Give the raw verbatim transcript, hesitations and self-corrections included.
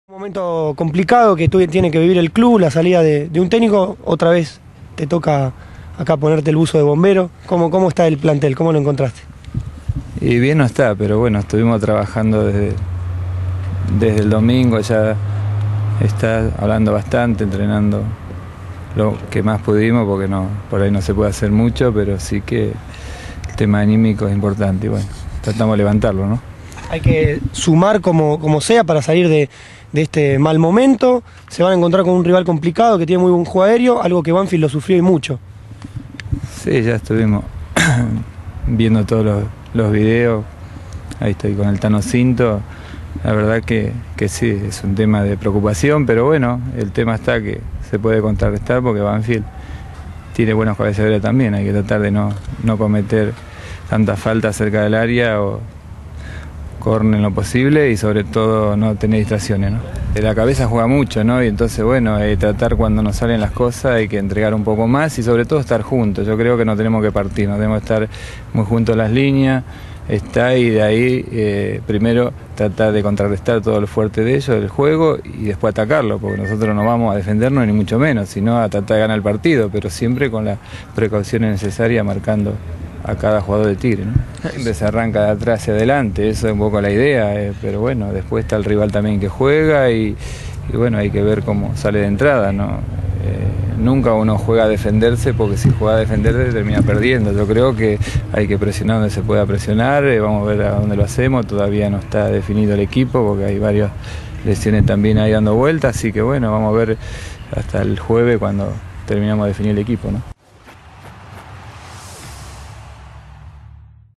Un momento complicado que tú tiene que vivir el club, la salida de, de un técnico, otra vez te toca acá ponerte el buzo de bombero. ¿Cómo, cómo está el plantel? ¿Cómo lo encontraste? Y bien no está, pero bueno, estuvimos trabajando desde, desde el domingo, ya está hablando bastante, entrenando lo que más pudimos, porque no, por ahí no se puede hacer mucho, pero sí que el tema anímico es importante y bueno, tratamos de levantarlo, ¿no? Hay que sumar como, como sea para salir de, de este mal momento. Se van a encontrar con un rival complicado que tiene muy buen juego aéreo, algo que Banfield lo sufrió y mucho. Sí, ya estuvimos viendo todos los, los videos, ahí estoy con el Tano Cinto, la verdad que, que sí, es un tema de preocupación, pero bueno, el tema está que se puede contrarrestar porque Banfield tiene buenos cabeceadores también, hay que tratar de no, no cometer tantas faltas cerca del área o corner en lo posible y sobre todo no tener distracciones, ¿no? La cabeza juega mucho, ¿no? Y entonces, bueno, eh, tratar cuando nos salen las cosas hay que entregar un poco más y sobre todo estar juntos. Yo creo que no tenemos que partir, no tenemos que estar muy juntos en las líneas, está y de ahí eh, primero tratar de contrarrestar todo lo fuerte de ellos, del juego, y después atacarlo, porque nosotros no vamos a defendernos ni mucho menos, sino a tratar de ganar el partido, pero siempre con las precauciones necesarias marcando a cada jugador de Tigre, ¿no? Siempre se arranca de atrás hacia adelante, eso es un poco la idea, eh, pero bueno, después está el rival también que juega y, y bueno, hay que ver cómo sale de entrada, ¿no? Eh, nunca uno juega a defenderse, porque si juega a defenderse termina perdiendo. Yo creo que hay que presionar donde se pueda presionar, eh, vamos a ver a dónde lo hacemos, todavía no está definido el equipo porque hay varias lesiones también ahí dando vueltas, así que bueno, vamos a ver hasta el jueves cuando terminamos de definir el equipo, ¿no?